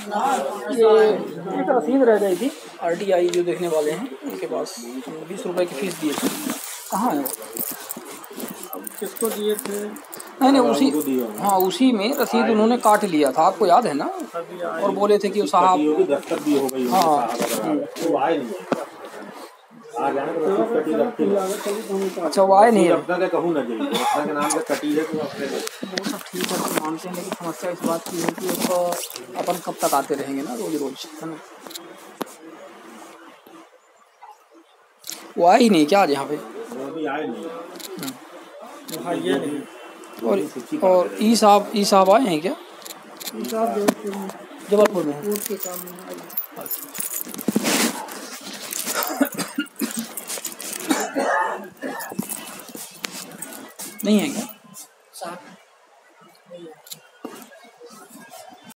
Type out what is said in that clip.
ये एक रसीद रह गई थी, RTI जो देखने वाले हैं उनके पास 20 रुपये की फ़ीस दिए थे। कहाँ है वो? किसको दिए थे? नहीं उसी, हाँ उसी में रसीद उन्होंने काट लिया था, आपको याद है ना? और बोले थे कि साहब हाँ अच्छा वो आए नहीं है। वो सब ठीक है तो मानते हैं, लेकिन समस्या इस बात की है कि अपन कब तक आते रहेंगे ना रोज रोज, है ना? वो आए ही नहीं क्या आज यहाँ पे? और ई साहब आए हैं क्या? जबलपुर में नहीं है क्या?